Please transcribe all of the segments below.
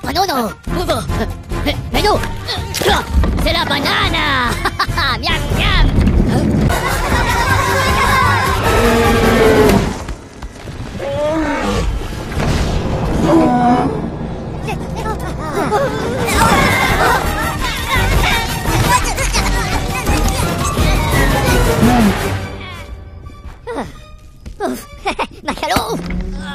Banono. Mais non. C'est la banane. Miam, miam. Macalo.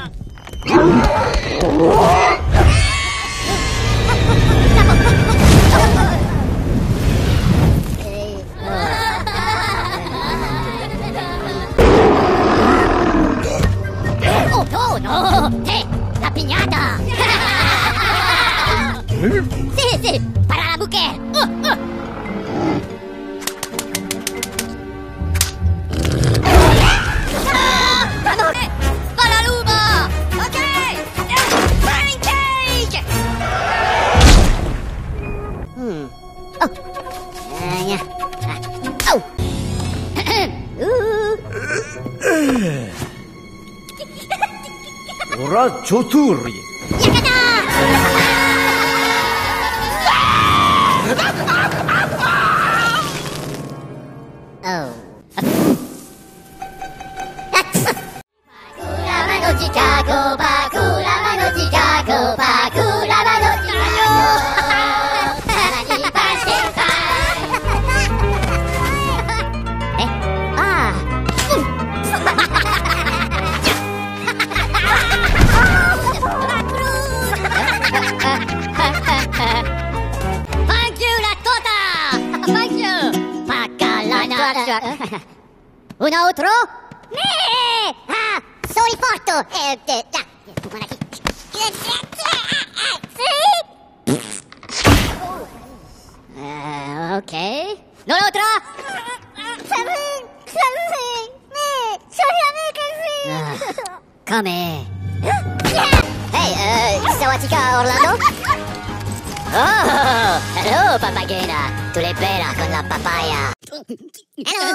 Oh no, no! Hey, la piñata! Sí, sí, para la mujer. Para la luba! Ok! Pancake! Oh! Oh! Ora 조투리. Oh. Bakulamano Chicago, Bakulamano Chicago, Bakulamano Chicago. Ah. Thank you, la tota. Thank you. Bacalana. Un altro? Ah, sono forte. Ok. Non l'altra? Come? Hey, Sawatika Orlando? Oh, hello, papagena. Tu l'hai bella con la papaya. Hello.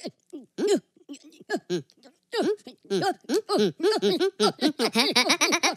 Banana!